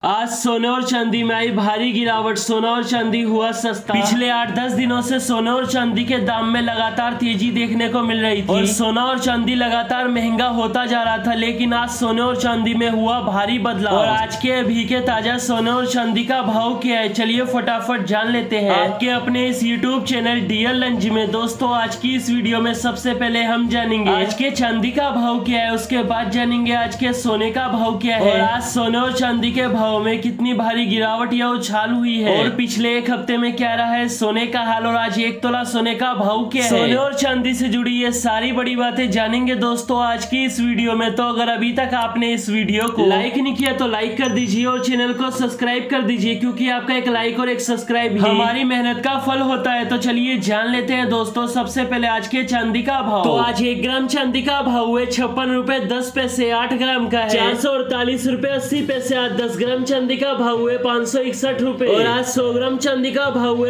आज सोने और चांदी में आई भारी गिरावट। सोना और चांदी हुआ सस्ता। पिछले 8-10 दिनों से सोने और चांदी के दाम में लगातार तेजी देखने को मिल रही थी और सोना और चांदी लगातार महंगा होता जा रहा था, लेकिन आज सोने और चांदी में हुआ भारी बदलाव। और आज के अभी के ताजा सोने और चांदी का भाव क्या है, चलिए फटाफट जान लेते हैं आपके अपने इस यूट्यूब चैनल डियर लंच में। दोस्तों, आज की इस वीडियो में सबसे पहले हम जानेंगे आज के चांदी का भाव क्या है, उसके बाद जानेंगे आज के सोने का भाव क्या है और आज सोने और चांदी के भाव में कितनी भारी गिरावट या उछाल हुई है और पिछले एक हफ्ते में क्या रहा है सोने का हाल और आज 1 तोला सोने का भाव क्या है। सोने और चांदी से जुड़ी ये सारी बड़ी बातें जानेंगे दोस्तों आज की इस वीडियो में। तो अगर अभी तक आपने इस वीडियो को लाइक नहीं किया तो लाइक कर दीजिए और चैनल को सब्सक्राइब कर दीजिए, क्योंकि आपका एक लाइक और एक सब्सक्राइब हमारी मेहनत का फल होता है। तो चलिए जान लेते हैं दोस्तों सबसे पहले आज के चांदी का भाव। तो आज 1 ग्राम चांदी का भाव है 56 रुपए 10 पैसे। 8 ग्राम का है 448 रुपए 80 पैसे। आज 10 ग्राम चांदी का भाव है 561 रुपए और आज 100 ग्राम चांदी का भाव है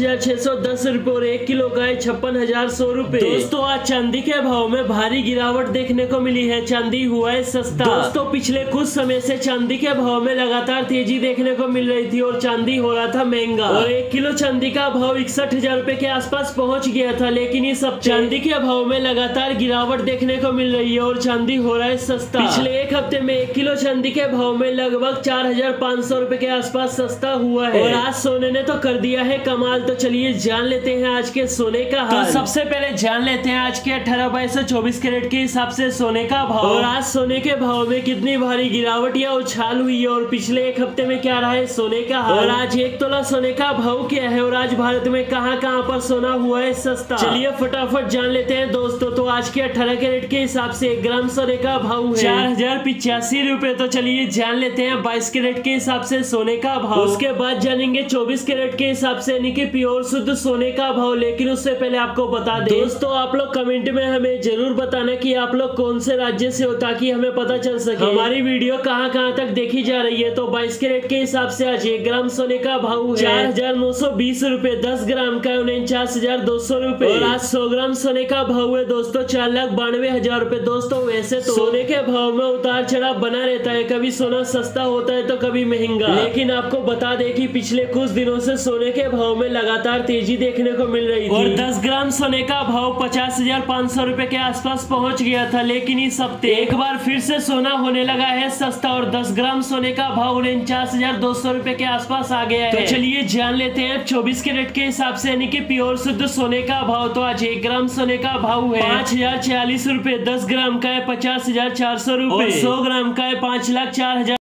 5610 रुपए और 1 किलो का है 56,100 रुपए। दोस्तों, आज चांदी के भाव में भारी गिरावट देखने को मिली है। चांदी हुआ है सस्ता। दोस्तों, पिछले कुछ समय से चांदी के भाव में लगातार तेजी देखने को मिल रही थी और चांदी हो रहा था महंगा और 1 किलो चांदी का भाव 61,000 रुपए के आसपास पहुंच गया था, लेकिन इस हफ्ते चांदी के भाव में लगातार गिरावट देखने को मिल रही है और चांदी हो रहा है सस्ता। पिछले एक हफ्ते में 1 किलो चांदी के भाव में लगभग 4,500 रुपए के आसपास सस्ता हुआ है और आज सोने ने तो कर दिया है कमाल। तो चलिए जान लेते हैं आज के सोने का हाल। तो सबसे पहले जान लेते हैं आज के 18/24 कैरेट के हिसाब से सोने का भाव और आज सोने के भाव में कितनी भारी गिरावट या उछाल हुई है और पिछले एक हफ्ते में क्या रहा है सोने का हाल और आज 1 तोला सोने का भाव क्या है और आज भारत में कहां पर सोना हुआ है सस्ता। चलिए फटाफट जान लेते हैं दोस्तों। तो आज के 18 कैरेट के हिसाब से 1 ग्राम सोने का भाव है 4,085 रुपए। तो चलिए जान लेते हैं 22 कैरेट के हिसाब से सोने का भाव। उसके बाद जानेंगे 24 कैरेट के हिसाब से यानी कि प्योर शुद्ध सोने का भाव। लेकिन उससे पहले आपको बता दें दोस्तों, आप लोग कमेंट में हमें जरूर बताना कि आप लोग कौन से राज्य से हो, ताकि हमें पता चल सके हमारी वीडियो कहां तक देखी जा रही है। तो 22 कैरेट के हिसाब से आज 1 ग्राम सोने का भाव है 4,920 रुपए। 10 ग्राम का 49,200 रुपए और आज 100 ग्राम सोने का भाव है दोस्तों 4,92,000 रुपए। दोस्तों, वैसे तो सोने के भाव में उतार चढ़ाव बना रहता है, कभी सोना सस्ता होता है तो कभी महंगा, लेकिन आपको बता दें कि पिछले कुछ दिनों से सोने के भाव में लगातार तेजी देखने को मिल रही थी और 10 ग्राम सोने का भाव 50,500 रुपए के आसपास पहुंच गया था, लेकिन इस हफ्ते एक बार फिर से सोना होने लगा है सस्ता और 10 ग्राम सोने का भाव 49,200 रुपए के आसपास आ गया है। तो चलिए जान लेते हैं 24 कैरेट के हिसाब से यानी कि प्योर शुद्ध सोने का भाव। तो आज 1 ग्राम सोने का भाव है 5,040 रुपए। 10 ग्राम का है 50,400 रुपए और 100 ग्राम का है 5,04,000